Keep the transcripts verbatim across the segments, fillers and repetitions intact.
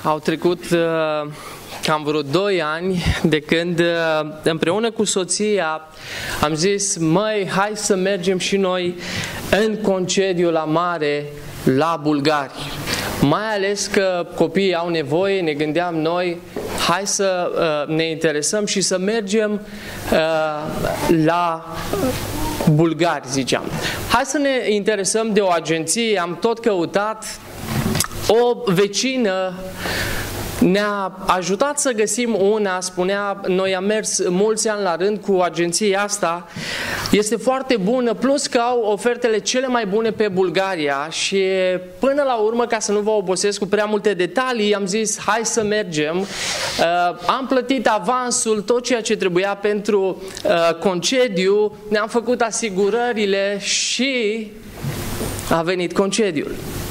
Au trecut uh, cam vreo doi ani de când uh, împreună cu soția am zis, măi, hai să mergem și noi în concediu la mare la bulgari. Mai ales că copiii au nevoie, ne gândeam noi, hai să uh, ne interesăm și să mergem uh, la bulgari, ziceam. Hai să ne interesăm de o agenție, am tot căutat. O vecină ne-a ajutat să găsim una, spunea, noi am mers mulți ani la rând cu agenția asta, este foarte bună, plus că au ofertele cele mai bune pe Bulgaria și până la urmă, ca să nu vă obosesc cu prea multe detalii, am zis, hai să mergem. Uh, am plătit avansul, tot ceea ce trebuia pentru uh, concediu, ne-am făcut asigurările și a venit concediul.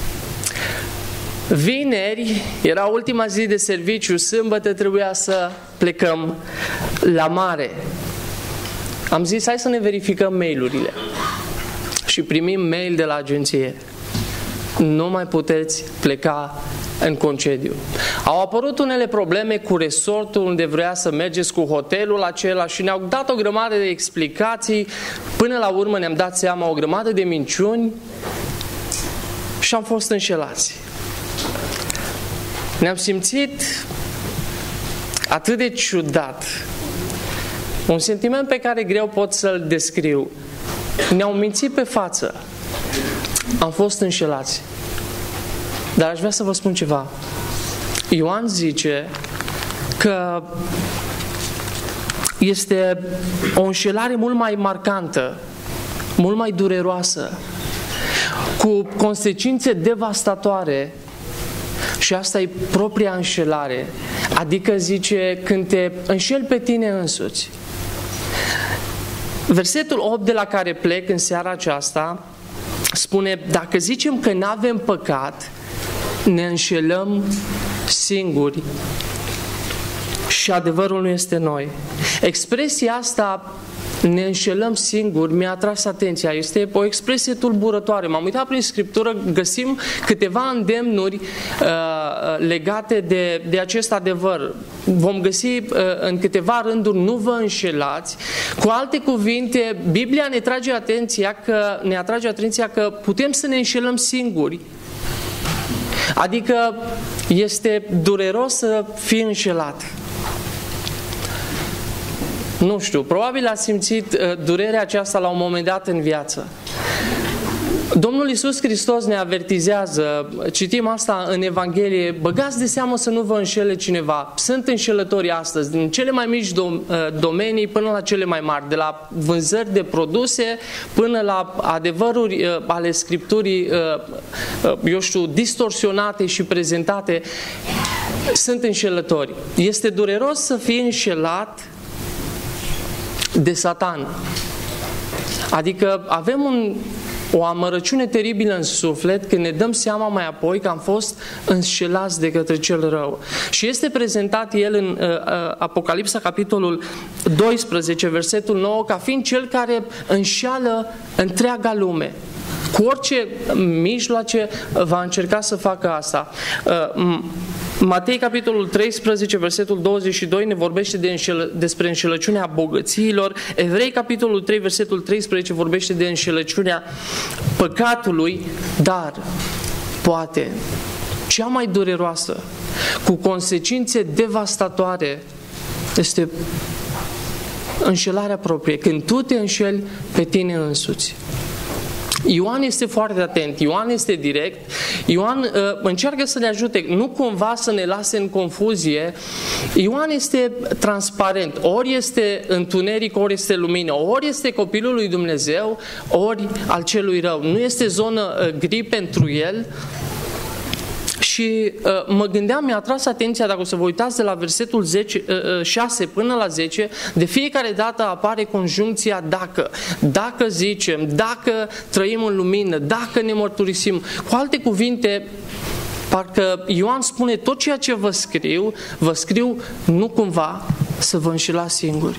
Vineri era ultima zi de serviciu, sâmbătă trebuia să plecăm la mare. Am zis, hai să ne verificăm mail-urile. Și primim mail de la agenție. Nu mai puteți pleca în concediu. Au apărut unele probleme cu resortul unde vrea să mergeți, cu hotelul acela și ne-au dat o grămadă de explicații. Până la urmă ne-am dat seama o grămadă de minciuni și am fost înșelați. Ne-am simțit atât de ciudat, un sentiment pe care greu pot să-l descriu. Ne-au mințit pe față, am fost înșelați. Dar aș vrea să vă spun ceva. Ioan zice că este o înșelare mult mai marcantă, mult mai dureroasă, cu consecințe devastatoare. Și asta e propria înșelare. Adică zice când te înșeli pe tine însuți. Versetul opt de la care plec în seara aceasta spune, dacă zicem că n-avem păcat, ne înșelăm singuri și adevărul nu este noi. Expresia asta, ne înșelăm singuri, mi-a atras atenția. Este o expresie tulburătoare. M-am uitat prin Scriptură, găsim câteva îndemnuri uh, legate de, de acest adevăr. Vom găsi uh, în câteva rânduri, nu vă înșelați. Cu alte cuvinte, Biblia ne trage atenția că, ne atrage atenția că putem să ne înșelăm singuri. Adică este dureros să fii înșelat. Nu știu, probabil ați simțit uh, durerea aceasta la un moment dat în viață. Domnul Iisus Hristos ne avertizează, citim asta în Evanghelie, băgați de seamă să nu vă înșele cineva. Sunt înșelători astăzi, din cele mai mici dom- domenii până la cele mai mari, de la vânzări de produse până la adevăruri uh, ale Scripturii, uh, uh, eu știu, distorsionate și prezentate. Sunt înșelători. Este dureros să fii înșelat de Satan. Adică avem un, o amărăciune teribilă în suflet când ne dăm seama mai apoi că am fost înșelați de către cel rău. Și este prezentat el în uh, uh, Apocalipsa, capitolul doisprezece, versetul nouă, ca fiind cel care înșeală întreaga lume. Cu orice mijloace va încerca să facă asta. Uh, Matei, capitolul treisprezece, versetul douăzeci și doi, ne vorbește de înșelă, despre înșelăciunea bogățiilor. Evrei, capitolul trei, versetul treisprezece, vorbește de înșelăciunea păcatului, dar poate cea mai dureroasă, cu consecințe devastatoare, este înșelarea proprie, când tu te înșeli pe tine însuți. Ioan este foarte atent, Ioan este direct, Ioan uh, încearcă să ne ajute, nu cumva să ne lase în confuzie. Ioan este transparent, ori este întuneric, ori este lumină, ori este copilul lui Dumnezeu, ori al celui rău. Nu este zonă uh, gri pentru el. Și uh, mă gândeam, mi-a atras atenția, dacă o să vă uitați de la versetul zece, uh, șase până la zece, de fiecare dată apare conjuncția dacă. Dacă zicem, dacă trăim în lumină, dacă ne mărturisim. Cu alte cuvinte, parcă Ioan spune, tot ceea ce vă scriu, vă scriu nu cumva să vă înșelați singuri.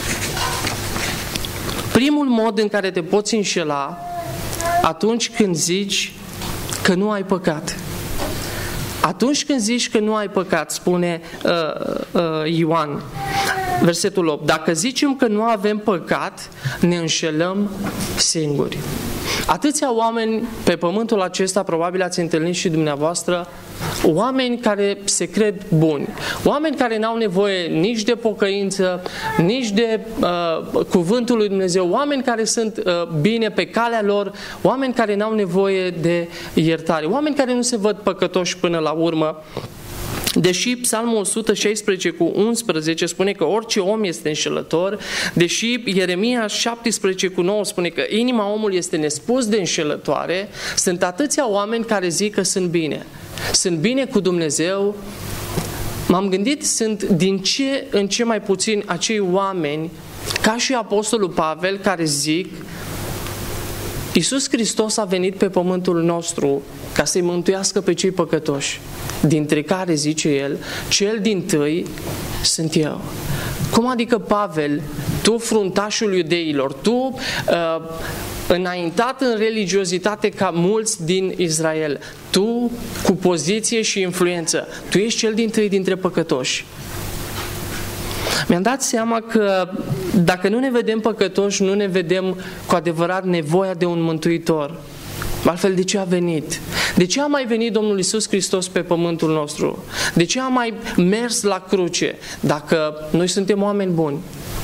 Primul mod în care te poți înșela atunci când zici că nu ai păcat. Atunci când zici că nu ai păcat, spune uh, uh, Ioan, versetul opt, dacă zicem că nu avem păcat, ne înșelăm singuri. Atâția oameni pe pământul acesta, probabil ați întâlnit și dumneavoastră, oameni care se cred buni, oameni care n-au nevoie nici de pocăință, nici de uh, cuvântul lui Dumnezeu, oameni care sunt uh, bine pe calea lor, oameni care n-au nevoie de iertare, oameni care nu se văd păcătoși până la urmă. Deși Psalmul o sută șaisprezece cu unsprezece spune că orice om este înșelător, deși Ieremia șaptesprezece cu nouă spune că inima omului este nespus de înșelătoare, sunt atâția oameni care zic că sunt bine. Sunt bine cu Dumnezeu. M-am gândit, sunt din ce în ce mai puțin acei oameni, ca și Apostolul Pavel, care zic Iisus Hristos a venit pe pământul nostru ca să-i mântuiască pe cei păcătoși, dintre care, zice el, cel dintâi sunt eu. Cum adică, Pavel, tu, fruntașul iudeilor, tu, uh, înaintat în religiozitate ca mulți din Israel, tu, cu poziție și influență, tu ești cel dintâi dintre păcătoși? Mi-am dat seama că dacă nu ne vedem păcătoși, nu ne vedem cu adevărat nevoia de un mântuitor. Altfel, de ce a venit? De ce a mai venit Domnul Iisus Hristos pe pământul nostru? De ce a mai mers la cruce dacă noi suntem oameni buni?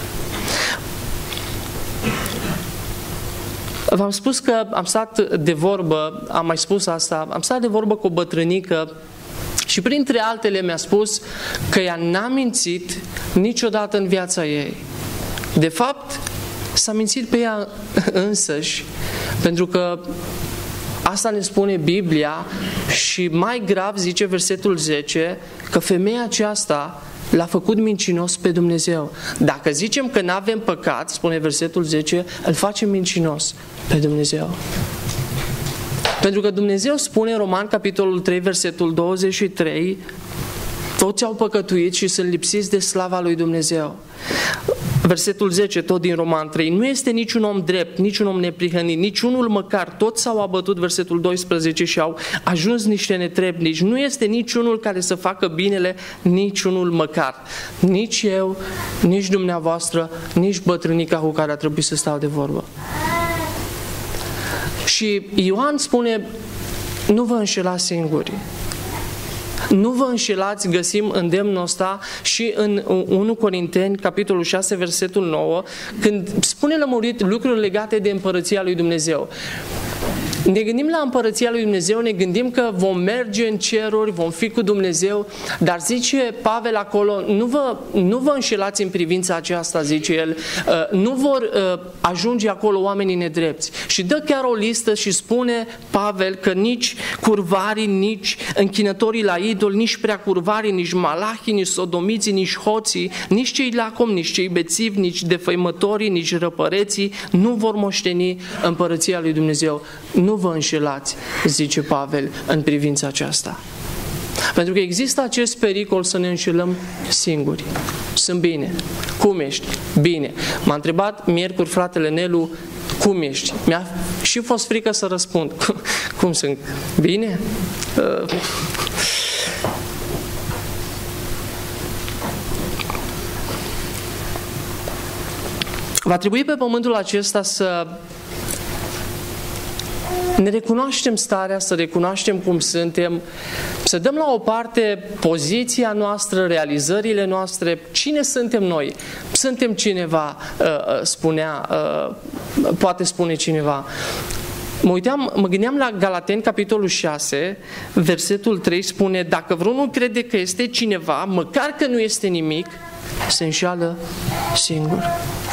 V-am spus că am stat de vorbă, am mai spus asta, am stat de vorbă cu o bătrânică și printre altele mi-a spus că ea n-a mințit niciodată în viața ei. De fapt, s-a mințit pe ea însăși, pentru că asta ne spune Biblia și mai grav zice versetul zece că femeia aceasta l-a făcut mincinos pe Dumnezeu. Dacă zicem că n-avem păcat, spune versetul zece, îl facem mincinos pe Dumnezeu. Pentru că Dumnezeu spune în Roman, capitolul trei, versetul douăzeci și trei, toți au păcătuit și sunt lipsiți de slava lui Dumnezeu. Versetul zece, tot din Roman trei, nu este niciun om drept, niciun om neprihănit, niciunul măcar, toți s-au abătut, versetul doisprezece, și au ajuns niște netrebnici. Nu este niciunul care să facă binele, niciunul măcar. Nici eu, nici dumneavoastră, nici bătrânica cu care a trebuit să stau de vorbă. Și Ioan spune, nu vă înșelați singuri. Nu vă înșelați, găsim îndemnul ăsta și în unu Corinteni, capitolul șase, versetul nouă, când spune lămurit lucruri legate de împărăția lui Dumnezeu. Ne gândim la împărăția lui Dumnezeu, ne gândim că vom merge în ceruri, vom fi cu Dumnezeu, dar zice Pavel acolo, nu vă, nu vă înșelați în privința aceasta, zice el, nu vor ajunge acolo oamenii nedrepți. Și dă chiar o listă și spune Pavel că nici curvarii, nici închinătorii la idol, nici prea curvarii, nici malahii, nici sodomiții, nici hoții, nici cei lacomi, nici cei bețivi, nici defăimătorii, nici răpăreții nu vor moșteni împărăția lui Dumnezeu. Nu Nu vă înșelați, zice Pavel, în privința aceasta. Pentru că există acest pericol să ne înșelăm singuri. Sunt bine. Cum ești? Bine. M-a întrebat miercuri fratele Nelu, cum ești? Mi-a și fost frică să răspund. Cum sunt? Bine? Uh... Va trebui pe pământul acesta să ne recunoaștem starea, să recunoaștem cum suntem, să dăm la o parte poziția noastră, realizările noastre, cine suntem noi. Suntem cineva, spunea, poate spune cineva. Mă uitam, mă gândeam la Galateni, capitolul șase, versetul trei, spune, dacă vreunul crede că este cineva, măcar că nu este nimic, se înșeală singur.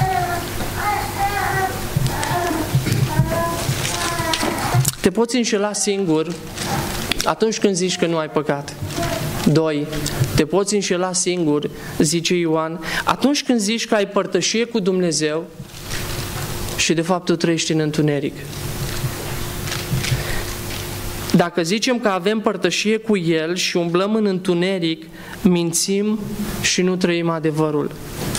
Te poți înșela singur atunci când zici că nu ai păcat. Doi. Te poți înșela singur, zice Ioan, atunci când zici că ai părtășie cu Dumnezeu și de fapt tu trăiești în întuneric. Dacă zicem că avem părtășie cu El și umblăm în întuneric, mințim și nu trăim adevărul.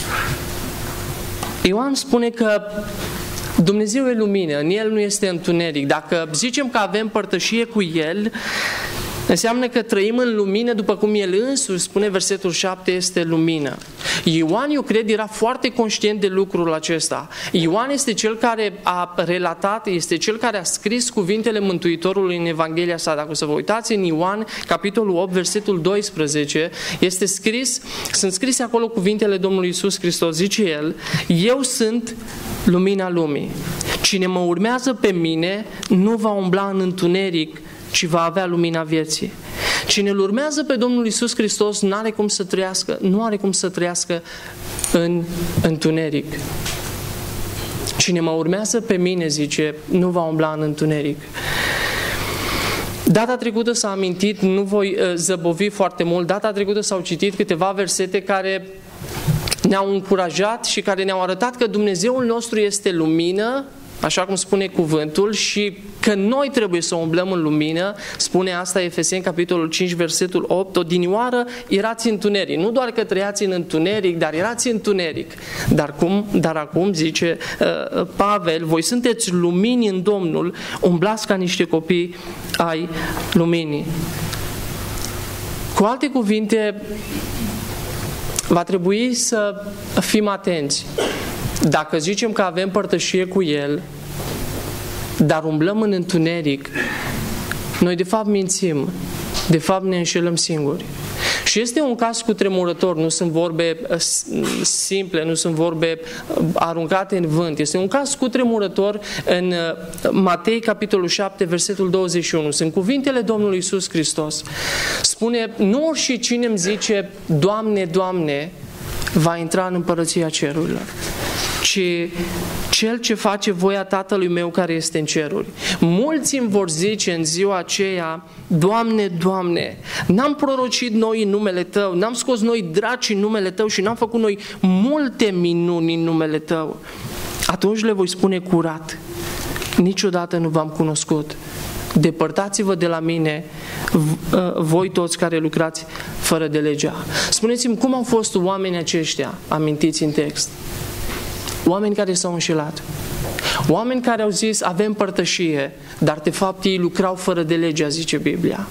Ioan spune că Dumnezeu e lumină, în El nu este întuneric. Dacă zicem că avem părtășie cu El, Înseamnă că trăim în lumină după cum El însuși, spune versetul șapte, este lumină. Ioan, eu cred, era foarte conștient de lucrul acesta. Ioan este cel care a relatat, este cel care a scris cuvintele Mântuitorului în Evanghelia sa. Dacă o să vă uitați în Ioan, capitolul opt, versetul doisprezece, este scris, sunt scrise acolo cuvintele Domnului Iisus Hristos. Zice El, eu sunt lumina lumii. Cine mă urmează pe mine nu va umbla în întuneric, ci va avea lumina vieții. Cine îl urmează pe Domnul Iisus Hristos nu are cum să trăiască, nu are cum să trăiască în întuneric. Cine mă urmează pe mine, zice, nu va umbla în întuneric. Data trecută s-a amintit, nu voi zăbovi foarte mult, data trecută s-au citit câteva versete care ne-au încurajat și care ne-au arătat că Dumnezeul nostru este lumină, așa cum spune cuvântul, și că noi trebuie să umblăm în lumină. Spune asta Efeseni, capitolul cinci, versetul opt, odinioară erați întuneric. Nu doar că trăiați în întuneric, dar erați întuneric. Dar, cum, dar acum, zice uh, Pavel, voi sunteți lumini în Domnul, umblați ca niște copii ai luminii. Cu alte cuvinte, va trebui să fim atenți. Dacă zicem că avem părtășie cu El, dar umblăm în întuneric, noi de fapt mințim, de fapt ne înșelăm singuri. Și este un caz cutremurător, nu sunt vorbe simple, nu sunt vorbe aruncate în vânt. Este un caz cutremurător în Matei, capitolul șapte, versetul douăzeci și unu. Sunt cuvintele Domnului Iisus Hristos. Spune, nu oricine îmi zice, Doamne, Doamne, va intra în împărăția cerurilor, ci cel ce face voia Tatălui meu care este în ceruri. Mulți îmi vor zice în ziua aceea, Doamne, Doamne, n-am prorocit noi în numele Tău, n-am scos noi draci în numele Tău și n-am făcut noi multe minuni în numele Tău. Atunci le voi spune curat, niciodată nu v-am cunoscut. Depărtați-vă de la mine, voi toți care lucrați fără de legea. Spuneți-mi, cum au fost oamenii aceștia amintiți în text? Oameni care s-au înșelat. Oameni care au zis, avem părtășie, dar de fapt ei lucrau fără de legea, zice Biblia.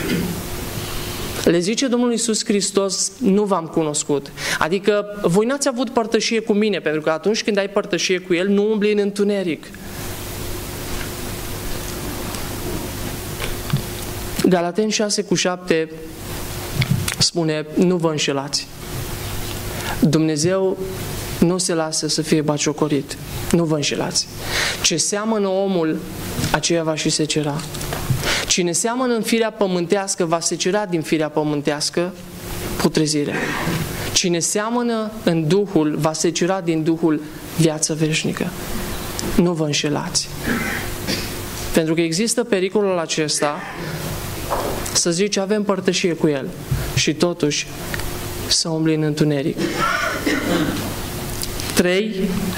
Le zice Domnul Iisus Hristos, nu v-am cunoscut. Adică voi n-ați avut părtășie cu mine, pentru că atunci când ai părtășie cu El, nu umbli în întuneric. Galateni șase cu șapte spune, nu vă înșelați. Dumnezeu nu se lasă să fie batjocorit. Nu vă înșelați. Ce seamănă omul, aceea va și secera. Cine seamănă în firea pământească, va secera din firea pământească putrezirea. Cine seamănă în Duhul, va secera din Duhul viață veșnică. Nu vă înșelați. Pentru că există pericolul acesta să zici, avem părtășie cu El și totuși să umbli în întuneric. Trei,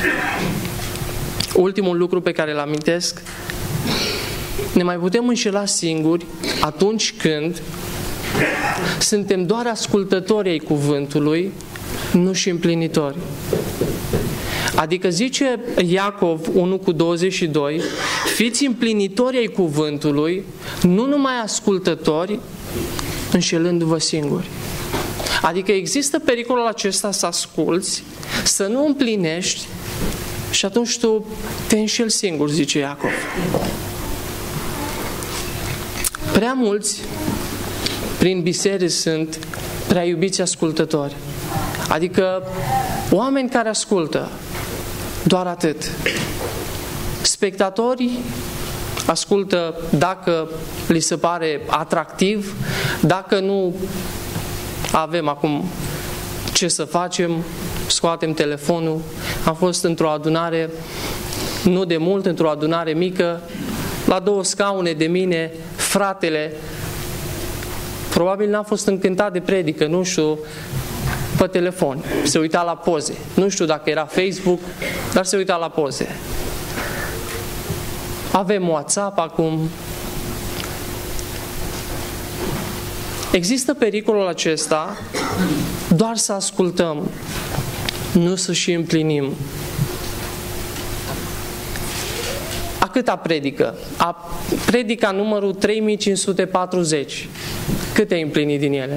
ultimul lucru pe care îl amintesc, ne mai putem înșela singuri atunci când suntem doar ascultători ai cuvântului, nu și împlinitori. Adică zice Iacov unu cu douăzeci și doi, fiți împlinitori ai cuvântului, nu numai ascultători, înșelându-vă singuri. Adică există pericolul acesta să asculți, să nu împlinești și atunci tu te înșeli singur, zice Iacov. Prea mulți prin biserici sunt prea iubiți ascultători. Adică oameni care ascultă, doar atât. Spectatorii ascultă dacă li se pare atractiv, dacă nu avem acum ce să facem, scoatem telefonul. Am fost într-o adunare, nu de mult, într-o adunare mică, la două scaune de mine, fratele, probabil n-a fost încântat de predică, nu știu, pe telefon, se uita la poze. Nu știu dacă era Facebook, dar se uita la poze. Avem WhatsApp acum. Există pericolul acesta doar să ascultăm, nu să și împlinim. câta predică? A predica numărul trei mii cinci sute patruzeci. Câte ai împlinit din ele?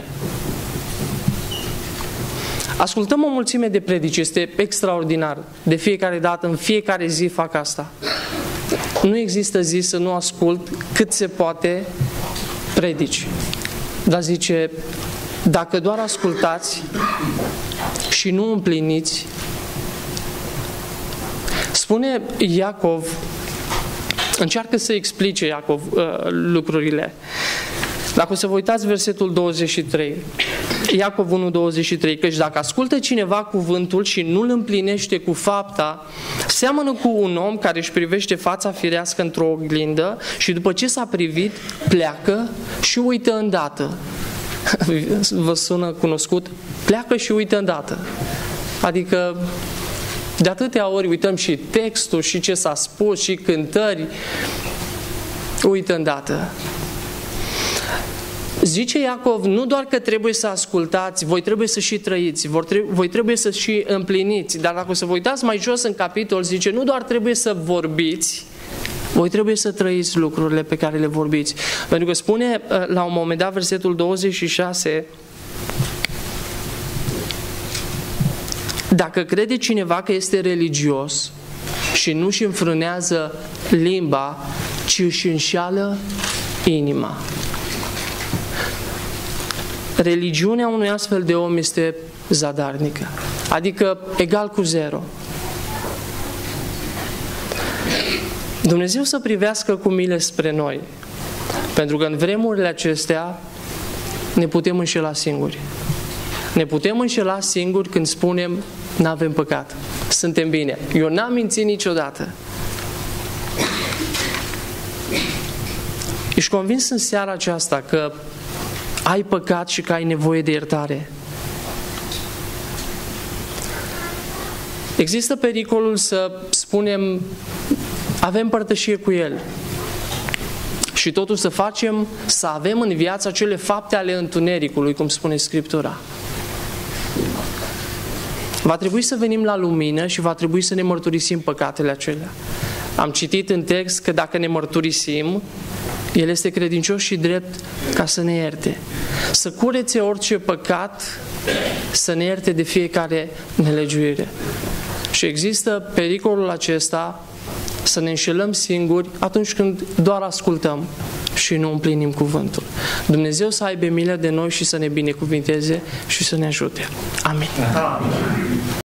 Ascultăm o mulțime de predici, este extraordinar. De fiecare dată, în fiecare zi fac asta. Nu există zi să nu ascult cât se poate predici. Dar zice, dacă doar ascultați și nu împliniți, spune Iacov, încearcă să explice Iacov uh, lucrurile. Dacă o să vă uitați versetul douăzeci și trei, Iacov unu, douăzeci și trei, căci dacă ascultă cineva cuvântul și nu îl împlinește cu fapta, seamănă cu un om care își privește fața firească într-o oglindă și după ce s-a privit, pleacă și uită îndată. Vă sună cunoscut? Pleacă și uită îndată. Adică de atâtea ori uităm și textul, și ce s-a spus, și cântări, uită îndată. Zice Iacov, nu doar că trebuie să ascultați, voi trebuie să și trăiți, voi trebuie să și împliniți. Dar dacă o să vă uitați mai jos în capitol, zice, nu doar trebuie să vorbiți, voi trebuie să trăiți lucrurile pe care le vorbiți. Pentru că spune la un moment dat, versetul douăzeci și șase, dacă crede cineva că este religios și nu își înfrânează limba, ci își înșeală inima. Religiunea unui astfel de om este zadarnică, adică egal cu zero. Dumnezeu să privească cu milă spre noi, pentru că în vremurile acestea ne putem înșela singuri. Ne putem înșela singuri când spunem, n-avem păcat, suntem bine. Eu n-am mințit niciodată. Ești convins în seara aceasta că ai păcat și că ai nevoie de iertare. Există pericolul să spunem, avem părtășie cu El și totul să facem, să avem în viață acele fapte ale întunericului, cum spune Scriptura. Va trebui să venim la lumină și va trebui să ne mărturisim păcatele acelea. Am citit în text că dacă ne mărturisim, El este credincios și drept ca să ne ierte. Să curețe orice păcat, să ne ierte de fiecare nelegiuire. Și există pericolul acesta să ne înșelăm singuri atunci când doar ascultăm și nu împlinim cuvântul. Dumnezeu să aibă milă de noi și să ne binecuvinteze și să ne ajute. Amin.